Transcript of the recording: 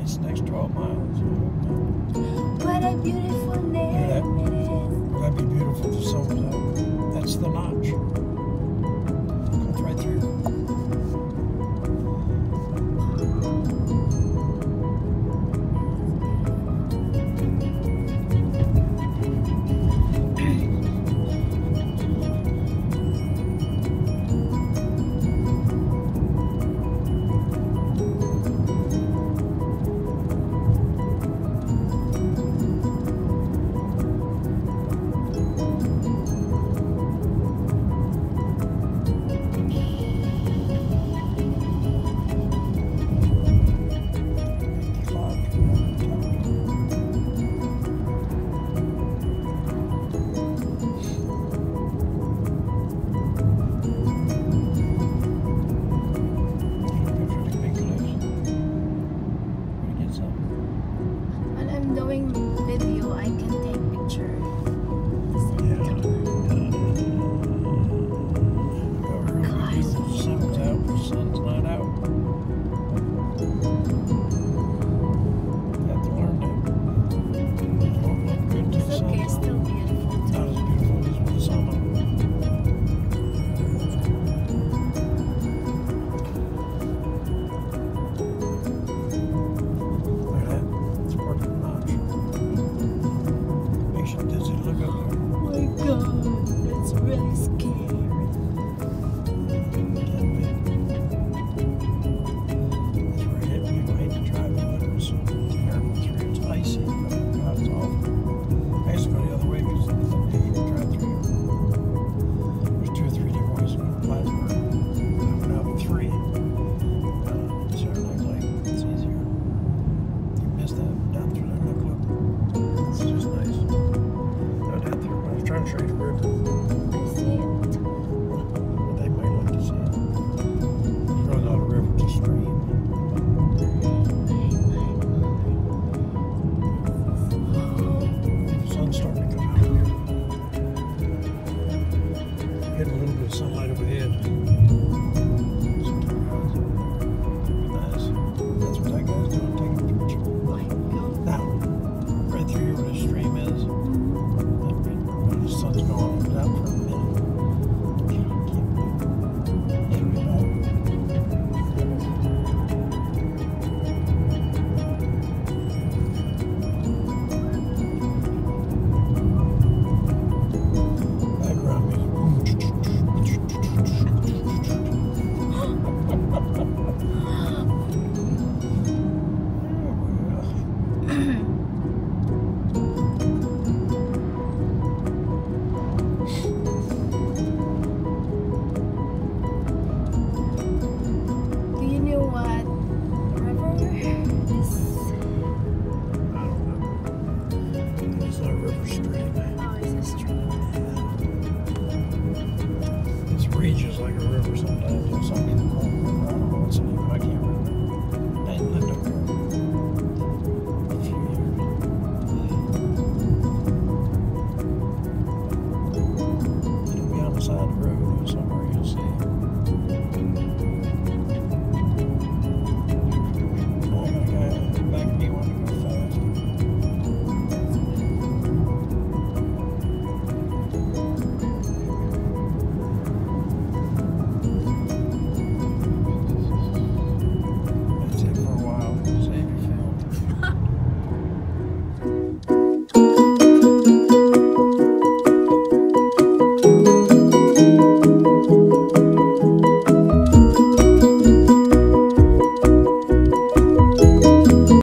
It's the next 12 miles. What a beautiful name it is. That'd be beautiful to someone else. That's the notch. Goes right through. When I'm doing video, I can take picture. The sun's out, the sun's not out. Have to learn that. It won't look good till the It's okay, it's sun's still out. beautiful. Not as beautiful as with the sun up. Look at that. It's part of the notch. Makes you dizzy to look up there. Oh my god, it's really scary. Trying to show you the river. I see it. They might like to see it. It's really not a river, it's a stream. The sun's starting to come out here. Getting a little bit of sunlight overhead. Nice. That's what that guy's doing, taking a picture. Now, right through here where the stream is. The sun's gone. It was out for a minute. It'll be back. Background music.